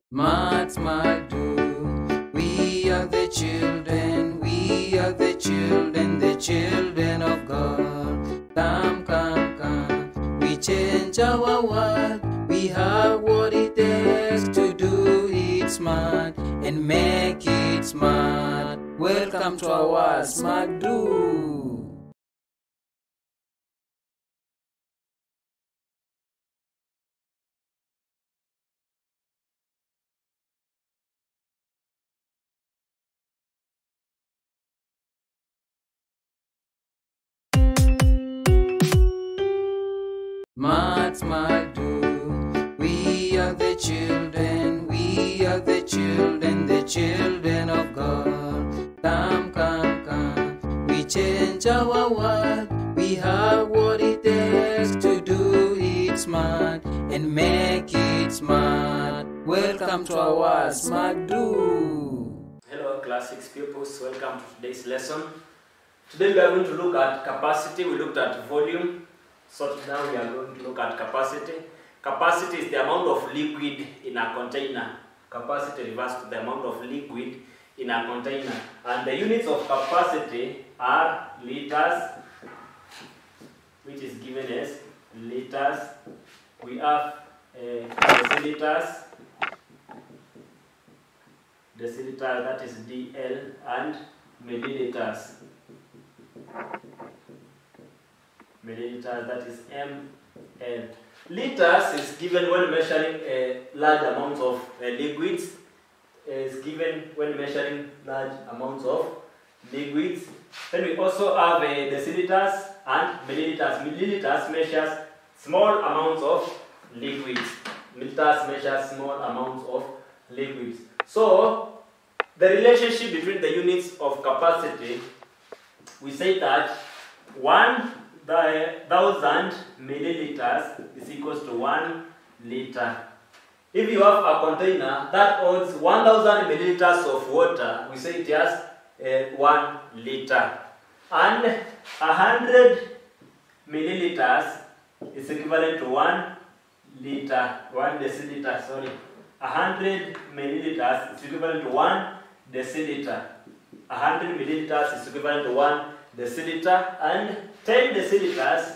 Mats Magdu. We are the children, the children of God. Come, come, come. We change our world. We have what it takes to do it smart and make it smart. Welcome to our Smart Do. Mats Magdu. We are the children, the children of God. Come, come, come. We change our world. We have what it takes to do it smart and make it smart. Welcome to our Smart Do. Hello class 6 pupils, welcome to today's lesson. Today we are going to look at capacity. We looked at volume, so now we are going to look at capacity. Capacity is the amount of liquid in a container. Capacity refers to the amount of liquid in a container. And the units of capacity are liters, which is given as liters. We have deciliters, that is DL, and milliliters. Milliliters, that is ML. Liters is given when measuring large amounts of liquids. Is given when measuring large amounts of liquids. Then we also have deciliters and milliliters. Milliliters measures small amounts of liquids. Milliliters measures small amounts of liquids. So the relationship between the units of capacity, we say that 1,000 milliliters is equals to 1 liter. If you have a container that holds 1,000 milliliters of water, we say it has 1 liter. And 100 milliliters is equivalent to 1 liter, 1 deciliter, sorry. 100 milliliters is equivalent to 1 deciliter. 100 milliliters is equivalent to 1 deciliter, and 10 deciliters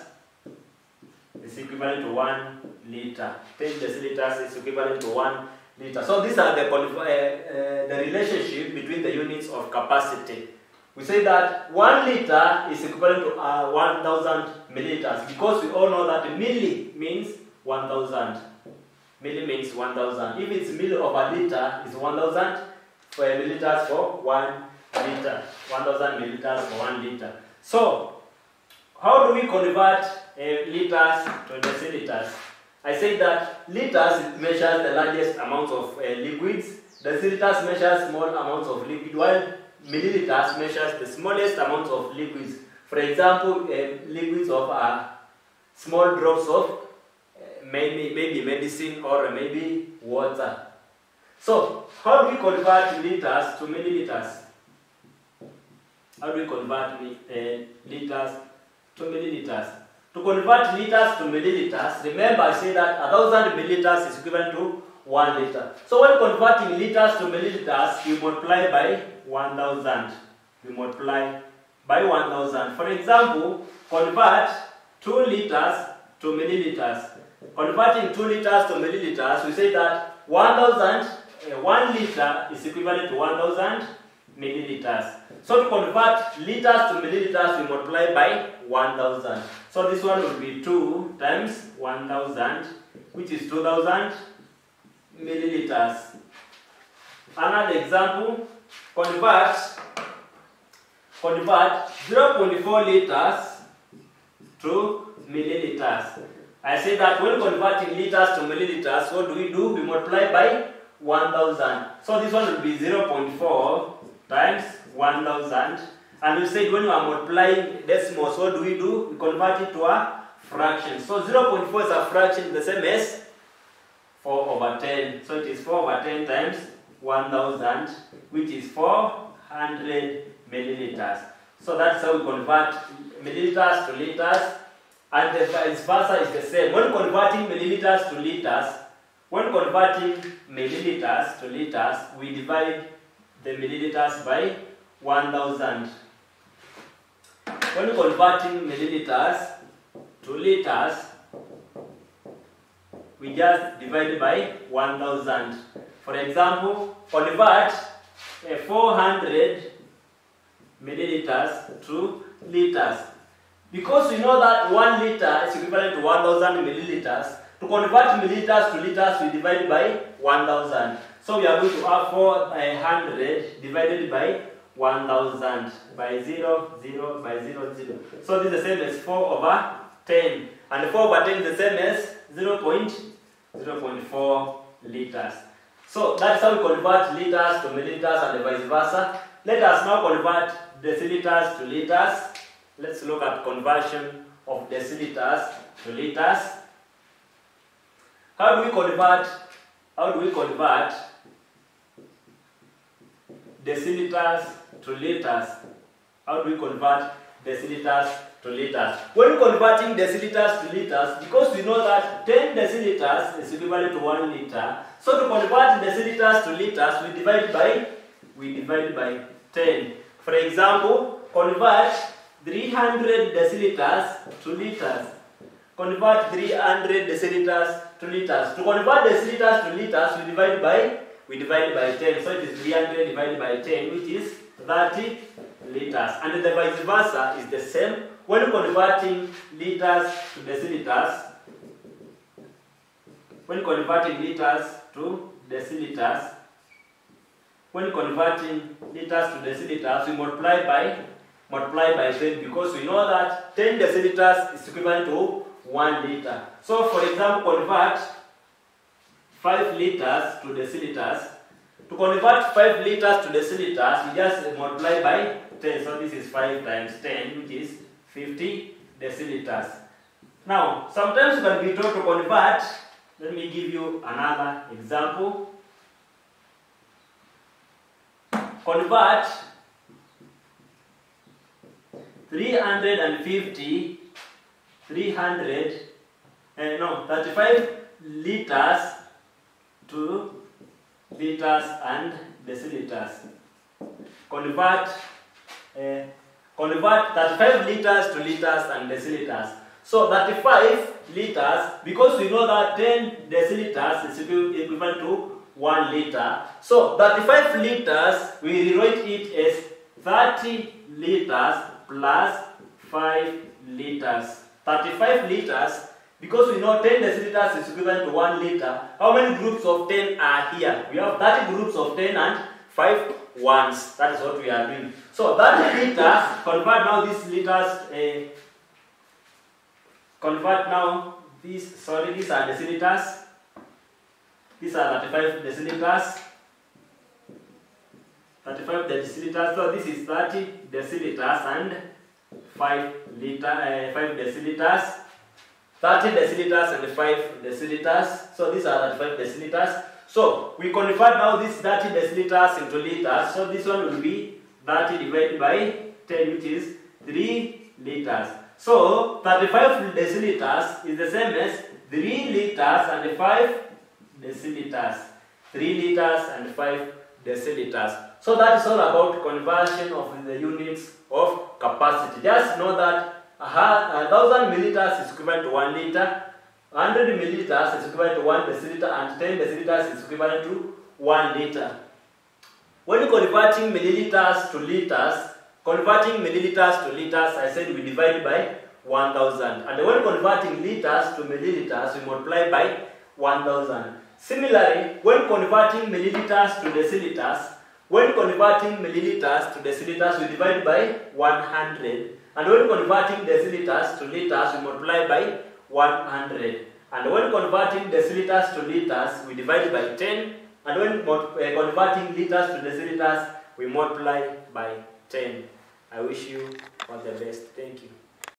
is equivalent to 1 liter. 10 deciliters is equivalent to 1 liter. So these are the relationship between the units of capacity. We say that 1 liter is equivalent to 1,000 milliliters, because we all know that milli means 1,000. Milli means 1,000. If it's milli over liter, it's 1,000 milliliters for 1 liter. 1,000 milliliters for 1 liter. So, how do we convert liters to deciliters? I say that liters measures the largest amounts of liquids. Deciliters measures small amounts of liquid, while milliliters measures the smallest amounts of liquids. For example, liquids of small drops of maybe medicine or maybe water. So, how do we convert liters to milliliters? How do we convert liters to milliliters? To convert liters to milliliters, remember I say that 1,000 milliliters is equivalent to 1 liter. So when converting liters to milliliters, you multiply by 1,000. You multiply by 1,000. For example, convert 2 liters to milliliters. Converting 2 liters to milliliters, we say that 1 liter is equivalent to 1,000 milliliters. So to convert liters to milliliters, we multiply by 1,000. So this one will be 2 times 1,000, which is 2,000 milliliters. Another example, convert 0.4 liters to milliliters. I say that when converting liters to milliliters, what do? We multiply by 1,000. So this one will be 0.4 times 1,000. And we said when we are multiplying decimals, what do? We convert it to a fraction. So 0.4 is a fraction, the same as 4 over 10. So it is 4 over 10 times 1,000, which is 400 milliliters. So that's how we convert milliliters to liters. And the vice versa is the same. When converting milliliters to liters, When converting milliliters to liters, we divide the milliliters by 1000. When converting milliliters to liters, we just divide by 1000. For example, convert 400 milliliters to liters. Because we know that 1 liter is equivalent to 1000 milliliters, to convert milliliters to liters, we divide by 1000. So we are going to have 400 divided by 1000 by 0, 0, by 0, 0. So this is the same as 4 over 10. And 4 over 10 is the same as 0.4 liters. So that's how we convert liters to milliliters and vice versa. Let us now convert deciliters to liters. Let's look at conversion of deciliters to liters. How do we convert deciliters to liters? How do we convert deciliters to liters? When converting deciliters to liters, because we know that 10 deciliters is equivalent to 1 liter, so to convert deciliters to liters, we divide by 10. For example, convert 300 deciliters to liters. Convert 300 deciliters to liters. To convert deciliters to liters, we divide by 10. So it is 300 divided by 10, which is 30 liters. And the vice versa is the same. When converting liters to deciliters, we multiply by 10, because we know that 10 deciliters is equivalent to 1 liter. So for example, convert 5 liters to deciliters. To convert 5 liters to deciliters, we just multiply by 10. So this is 5 times 10, which is 50 deciliters. Now, sometimes you can be told to convert. Let me give you another example. Convert 35 liters to liters and deciliters. Convert 35 liters to liters and deciliters. So 35 liters, because we know that 10 deciliters is equivalent to 1 liter. So 35 liters, we rewrite it as 30 liters plus 5 liters. 35 liters, because we know 10 deciliters is equivalent to 1 liter. How many groups of 10 are here? We have 30 groups of 10 and 5 ones. That is what we are doing. So 30 liters, convert now these liters, convert now these are deciliters. These are 35 deciliters. 35 deciliters. So this is 30 deciliters and 5 deciliters. 30 deciliters and 5 deciliters. So these are 35 deciliters. So we convert now these 30 deciliters into liters. So this one will be 30 divided by 10, which is 3 liters. So 35 deciliters is the same as 3 liters and 5 deciliters. 3 liters and 5 deciliters. So that is all about conversion of the units of capacity. Just know that 1000 milliliters is equivalent to 1 liter, 100 milliliters is equivalent to 1 deciliter, and 10 deciliters is equivalent to 1 liter. When converting milliliters to liters, I said we divide by 1000. And when converting liters to milliliters, we multiply by 1000. Similarly, when converting milliliters to deciliters, we divide by 100. And when converting deciliters to liters, we multiply by 100. And when converting deciliters to liters, we divide by 10. And when converting liters to deciliters, we multiply by 10. I wish you all the best. Thank you.